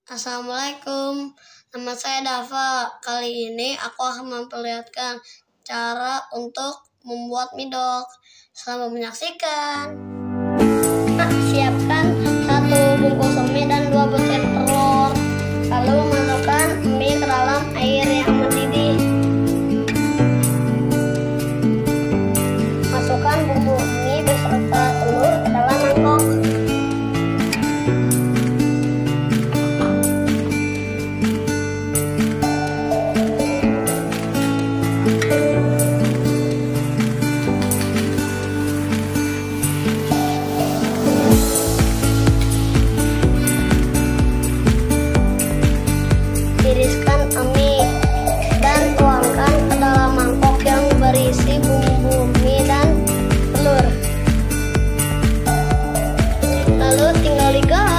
Assalamualaikum, nama saya Dava. Kali ini aku akan memperlihatkan cara untuk membuat midok. Selamat menyaksikan. Siapkan 1 bungkus mie dan 2 butir telur. Lalu masukkan mie ke dalam air yang mendidih. Masukkan bumbu mie beserta telur ke dalam mangkok. Tiriskan mie dan tuangkan ke dalam mangkok yang berisi bumbu mie dan telur. Lalu tinggal digaruk.